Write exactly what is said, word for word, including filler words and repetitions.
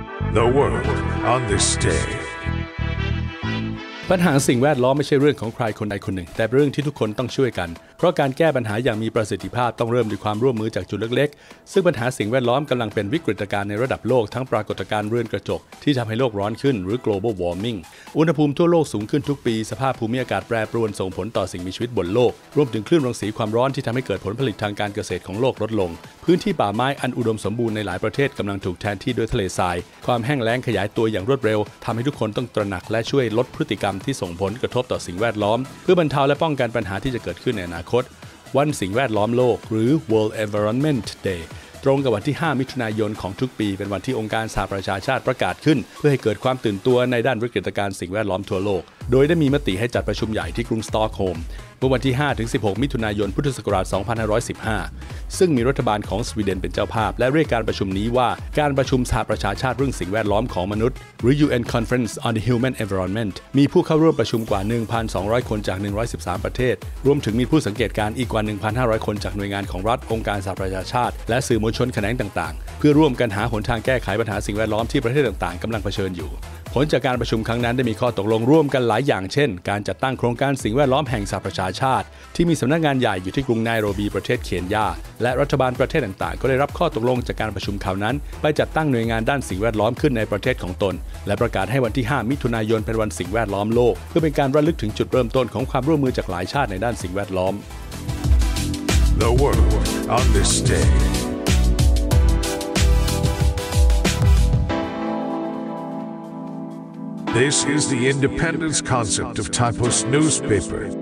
The world on this day ปัญหาสิ่งแวดล้อมไม่ใช่เรื่องของใครคนใดคนหนึ่งแต่เป็นเรื่องที่ทุกคนต้องช่วยกันเพราะการแก้ปัญหาอย่างมีประสิทธิภาพต้องเริ่มด้วยความร่วมมือจากจุดเล็กๆซึ่งปัญหาสิ่งแวดล้อมกำลังเป็นวิกฤตการณ์ในระดับโลกทั้งปรากฏการณ์เรือนกระจกที่ทำให้โลกร้อนขึ้นหรือ global warming อุณหภูมิทั่วโลกสูงขึ้นทุกปีสภาพภูมิอากาศแปรปรวนส่งผลต่อสิ่งมีชีวิตบนโลกรวมถึงคลื่นรังสีความร้อนที่ทำให้เกิดผลผลิตทางการเกษตรของโลกลดลงพื้นที่ป่าไม้อันอุดมสมบูรณ์ในหลายประเทศกำลังถูกแทนที่ด้วยทะเลทรายความแห้งแล้งขยายตัวอย่างรวดเร็วทำให้ทุกคนต้องตระหนักและช่วยลดพฤติกรรมที่ส่งผลกระทบต่อสิ่งแวดล้อมเพื่อบรรเทาและป้องกันปัญหาที่จะเกิดขึ้นในอนาคตวันสิ่งแวดล้อมโลกหรือ World Environment Day ตรงกับวันที่ห้ามิถุนายนของทุกปีเป็นวันที่องค์การสหประชาชาติประกาศขึ้นเพื่อให้เกิดความตื่นตัวในด้านวิกฤตการณ์สิ่งแวดล้อมทั่วโลกโดยได้มีมติให้จัดประชุมใหญ่ที่กรุงสตอกโฮล์มเมื่อวันที่ ห้าถึงสิบหก มิถุนายน พุทธศักราช สองพันห้าร้อยสิบห้า ซึ่งมีรัฐบาลของสวีเดนเป็นเจ้าภาพและเรียกการประชุมนี้ว่าการประชุมสหประชาชาติเรื่องสิ่งแวดล้อมของมนุษย์หรือ ยู เอ็น Conference on the Human Environment มีผู้เข้าร่วมประชุมกว่า หนึ่งพันสองร้อย คนจาก หนึ่งร้อยสิบสาม ประเทศรวมถึงมีผู้สังเกตการณ์อีกกว่า หนึ่งพันห้าร้อย คนจากหน่วยงานของรัฐองค์การสหประชาชาติและสื่อมวลชนแขนงต่างๆเพื่อร่วมกันหาหนทางแก้ไขปัญหาสิ่งแวดล้อมที่ประเทศต่างๆกำลังเผชิญอยู่ผลจากการประชุมครั้งนั้นได้มีข้อตกลงร่วมกันหลายอย่างเช่นการจัดตั้งโครงการสิ่งแวดล้อมแห่งสหประชาชาติที่มีสำนักงานใหญ่อยู่ที่กรุงไนโรบีประเทศเคนยาและรัฐบาลประเทศต่างๆก็ได้รับข้อตกลงจากการประชุมคราวนั้นไปจัดตั้งหน่วยงานด้านสิ่งแวดล้อมขึ้นในประเทศของตนและประกาศให้วันที่ห้ามิถุนายนเป็นวันสิ่งแวดล้อมโลกเพื่อเป็นการระลึกถึงจุดเริ่มต้นของความร่วมมือจากหลายชาติในด้านสิ่งแวดล้อม The world on this day This is the Independence Concept of Typos newspaper